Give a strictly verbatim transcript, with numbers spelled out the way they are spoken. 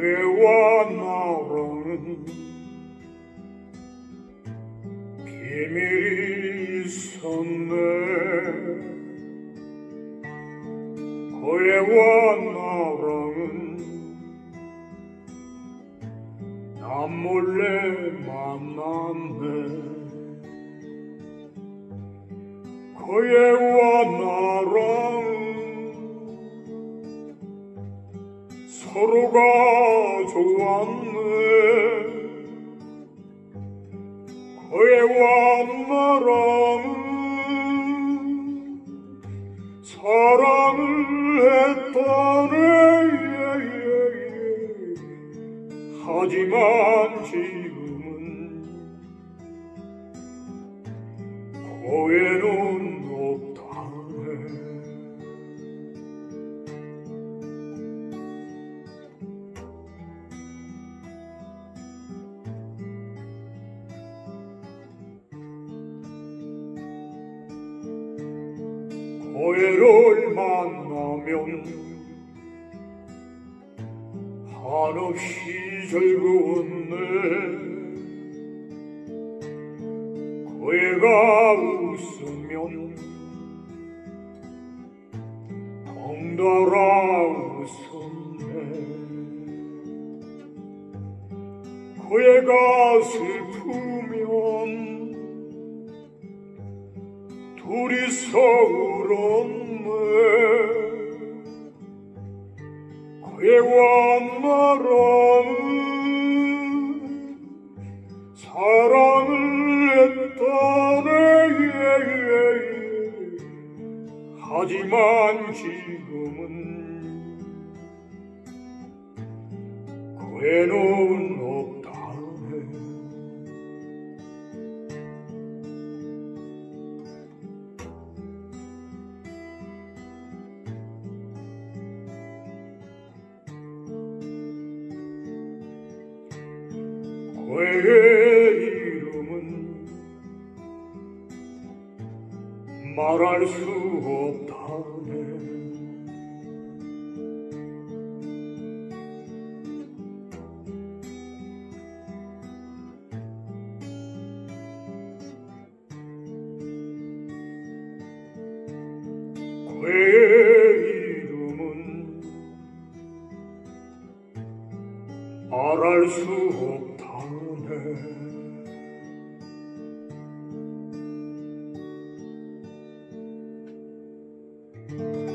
그애와 나랑은 비밀이 있었네. 그애와 나랑은 남몰래 만났네. 그애와 나랑은 서로가 좋았네. 그애와 나랑은 사랑을 했다네. 하지만 지금은 그애는 없다네. 그애를 만나면 한없이 즐거웠네. 그애가 웃으면 덩달아 웃었네. 그애가 슬프면 둘이서 울었네. 그애와 나랑은 사랑을 했다네. 하지만 지금은 그애는 없다네. 그애의 이름은 말할 수 없다네. 그애의 이름은 말할 수 없다네. thank you